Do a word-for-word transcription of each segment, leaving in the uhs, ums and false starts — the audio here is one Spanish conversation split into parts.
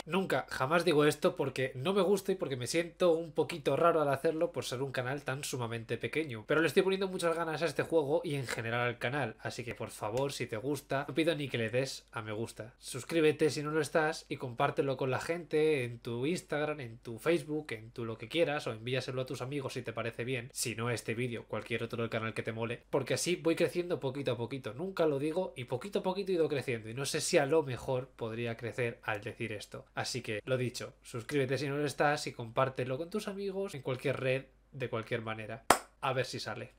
Nunca, jamás digo esto porque no me gusta y porque me siento un poquito raro al hacerlo por ser un canal tan sumamente pequeño. Pero le estoy poniendo muchas ganas a este juego y en general al canal, así que por favor, si te gusta, no pido ni que le des a me gusta. Suscríbete si no lo estás y compártelo con la gente en tu Instagram, en tu Facebook, en tu lo que quieras, o envíaselo a tus amigos si te parece bien, si no este vídeo, cualquier otro del canal que te mole, porque así voy creciendo poquito a poquito. Nunca lo digo y poquito a poquito he ido creciendo y no sé si a lo mejor podría crecer al decir esto. Así que, lo dicho, suscríbete si no lo estás y compártelo con tus amigos en cualquier red, de cualquier manera. A ver si sale.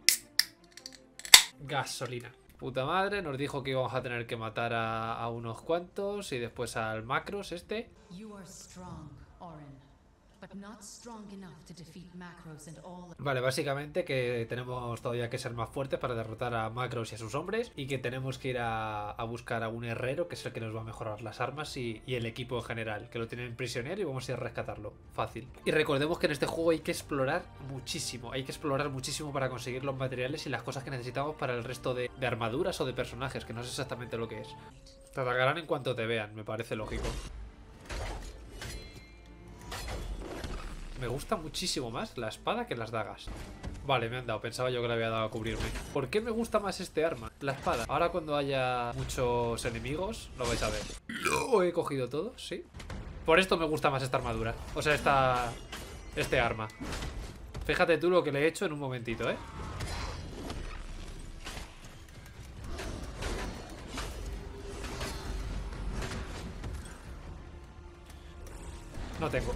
Gasolina. Puta madre, nos dijo que íbamos a tener que matar a, a unos cuantos y después al Macros este. Vale, básicamente que tenemos todavía que ser más fuertes para derrotar a Macros y a sus hombres y que tenemos que ir a, a buscar a un herrero que es el que nos va a mejorar las armas y, y el equipo en general, que lo tienen prisionero y vamos a ir a rescatarlo. Fácil. Y recordemos que en este juego hay que explorar muchísimo, hay que explorar muchísimo para conseguir los materiales y las cosas que necesitamos para el resto de, de armaduras o de personajes, que no sé exactamente lo que es. Te atacarán en cuanto te vean, me parece lógico. Me gusta muchísimo más la espada que las dagas. Vale, me han dado. Pensaba yo que le había dado a cubrirme. ¿Por qué me gusta más este arma? La espada. Ahora cuando haya muchos enemigos, lo vais a ver. ¿Lo he cogido todo? Sí. Por esto me gusta más esta armadura. O sea, esta... Este arma. Fíjate tú lo que le he hecho en un momentito, ¿eh? No tengo.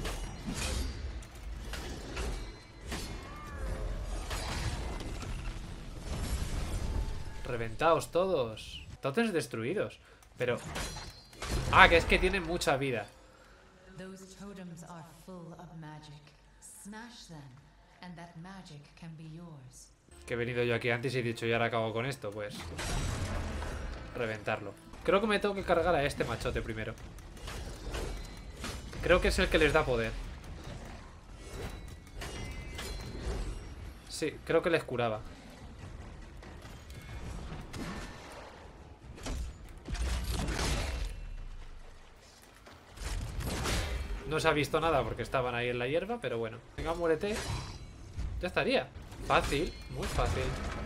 Reventaos todos. Tótems destruidos. Pero... Ah, que es que tienen mucha vida. Que he venido yo aquí antes y he dicho, y ahora acabo con esto, pues... Reventarlo. Creo que me tengo que cargar a este machote primero. Creo que es el que les da poder. Sí, creo que les curaba. No se ha visto nada porque estaban ahí en la hierba, pero bueno. Venga, muérete. Ya estaría. Fácil, muy fácil.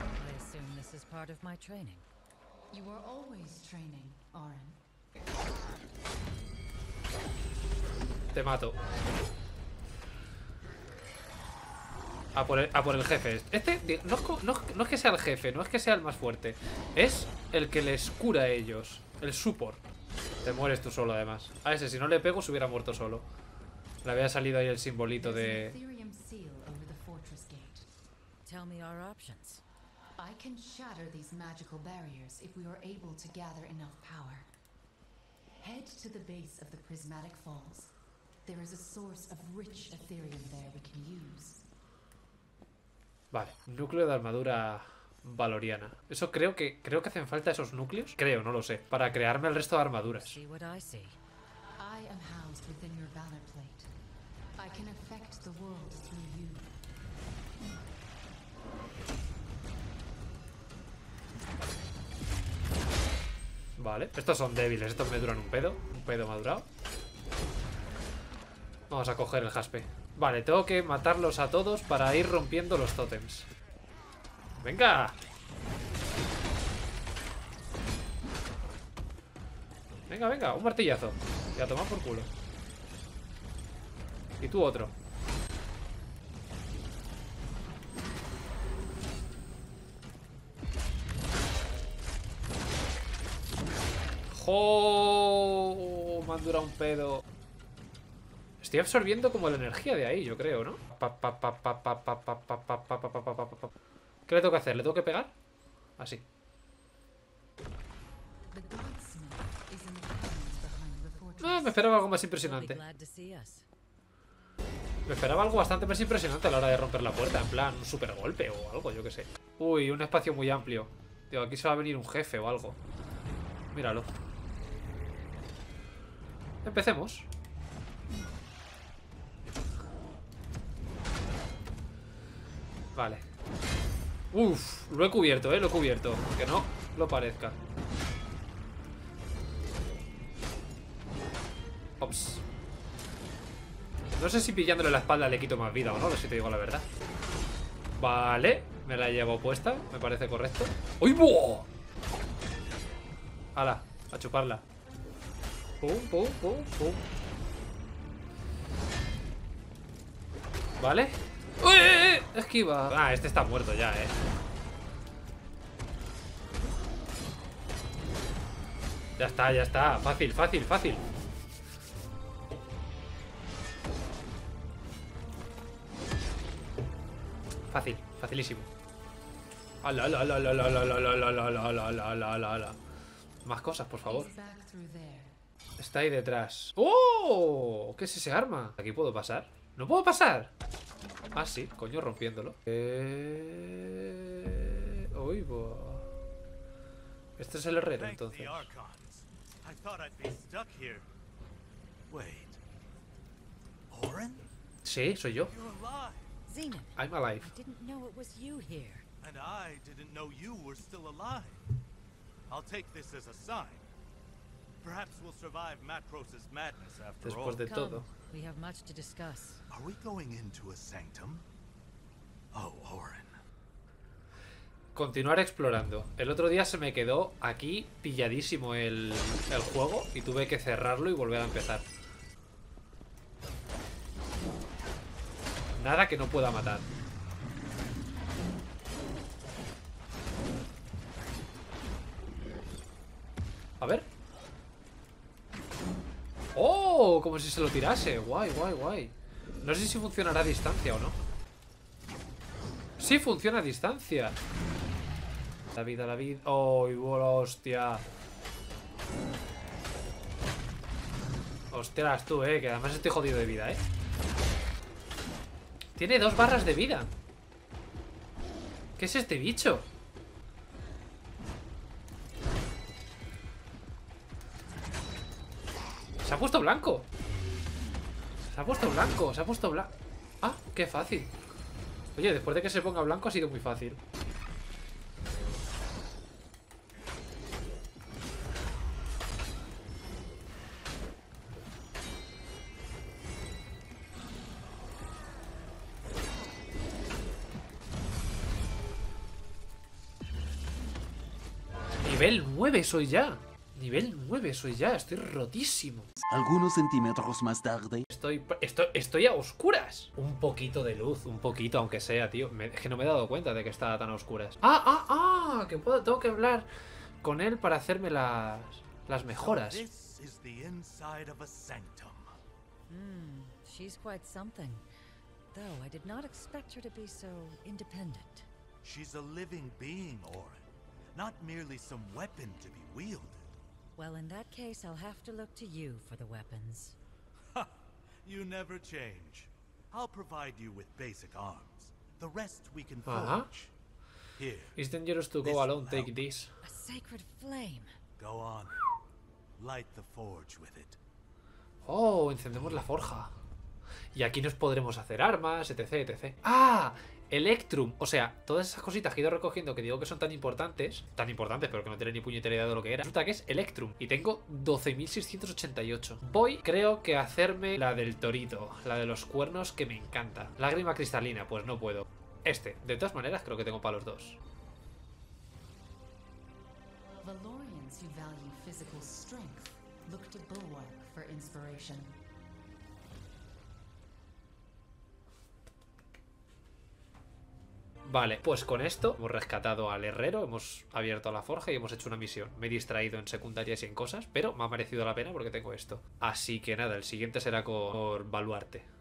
Te mato. A por el, a por el jefe. Este no, no, no es que sea el jefe, no es que sea el más fuerte. Es el que les cura a ellos. El support. Te mueres tú solo, además. A ese, si no le pego, se hubiera muerto solo. Le había salido ahí el simbolito de... Vale, núcleo de armadura valoriana. Eso creo que creo que hacen falta esos núcleos. Creo, no lo sé. Para crearme el resto de armaduras. Vale, estos son débiles. Estos me duran un pedo. Un pedo madurado. Vamos a coger el jaspe. Vale, tengo que matarlos a todos para ir rompiendo los tótems. ¡Venga! Venga, venga, un martillazo. Y a tomar por culo. Y tú otro. ¡Jo! Me han durado un pedo. Estoy absorbiendo como la energía de ahí, yo creo, ¿no? ¿Qué le tengo que hacer? ¿Le tengo que pegar? Así. Ah, me esperaba algo más impresionante. Me esperaba algo bastante más impresionante a la hora de romper la puerta. En plan, un super golpe o algo, yo qué sé. Uy, un espacio muy amplio. Digo, aquí se va a venir un jefe o algo. Míralo. Empecemos. Vale. Uf, lo he cubierto, eh, lo he cubierto. Que no lo parezca. Ops. No sé si pillándole la espalda le quito más vida o no, si te digo la verdad. Vale, me la llevo puesta, me parece correcto. ¡Uy, buah! ¡Hala! A chuparla. Pum, pum, pum, pum. Vale. ¡Uy! Esquiva. Ah, este está muerto ya, eh. Ya está, ya está. Fácil, fácil, fácil. Fácil, facilísimo. Ala, ala, ala, ala, ala, ala, ala, ala, ala, ala, ala, ala, ala. Más cosas, por favor. Está ahí detrás. ¡Oh! ¿Qué es ese arma? ¿Aquí puedo pasar? ¿No puedo pasar? Ah, sí, coño, rompiéndolo. Eh... Uy, boh. Este es el herrero, entonces. Sí, soy yo. Zenith, I'm alive. I didn't know it was you here. And I didn't know you were still alive. I'll take this as a sign. Perhaps we'll survive Macros's madness after all. Después de todo. We have much to discuss. Are we going into a sanctum? Oh, Orin. Continuar explorando. El otro día se me quedó aquí pilladísimo el, el juego y tuve que cerrarlo y volver a empezar. Nada que no pueda matar. A ver. ¡Oh! Como si se lo tirase. Guay, guay, guay. No sé si funcionará a distancia o no. Sí, funciona a distancia. La vida, la vida. ¡Oh, hostia! Ostras, tú, eh. Que además estoy jodido de vida, eh. Tiene dos barras de vida. ¿Qué es este bicho? Se ha puesto blanco. Se ha puesto blanco, se ha puesto blanco. Ah, qué fácil. Oye, después de que se ponga blanco ha sido muy fácil. Nivel nueve soy ya. Nivel nueve soy ya. Estoy rotísimo. Algunos centímetros más tarde. Estoy, estoy, estoy a oscuras. Un poquito de luz, un poquito, aunque sea, tío. Me, es que no me he dado cuenta de que estaba tan a oscuras. Ah, ah, ah. Que puedo, tengo que hablar con él para hacerme las, las mejoras. This is the inside of a sanctum. Hmm, she's quite something. Though I did not expect her to be so independent. She's a living being, Orin. Not merely some weapon to be wielded. Well, in that case, I'll have to look to you for the weapons. Ha! You never change. I'll provide you with basic arms. The rest we can Uh-huh. forge. Here, It's dangerous to This go alone, will take help. this. A sacred flame. go on. Light the forge with it. Oh, encendemos la forja. Y aquí nos podremos hacer armas, etc, etcétera. ¡Ah! Electrum. O sea, todas esas cositas que he ido recogiendo que digo que son tan importantes. Tan importantes, pero que no tienen ni puñetera idea de lo que era. Resulta que es Electrum. Y tengo doce mil seiscientos ochenta y ocho. Voy, creo que a hacerme la del torito. La de los cuernos que me encanta. Lágrima cristalina, pues no puedo. Este. De todas maneras, creo que tengo para los dos. Valorians who value physical strength look to Bulwark for inspiration. Vale, pues con esto hemos rescatado al herrero, hemos abierto la forja y hemos hecho una misión. Me he distraído en secundarias y en cosas, pero me ha merecido la pena porque tengo esto. Así que nada, el siguiente será con Baluarte.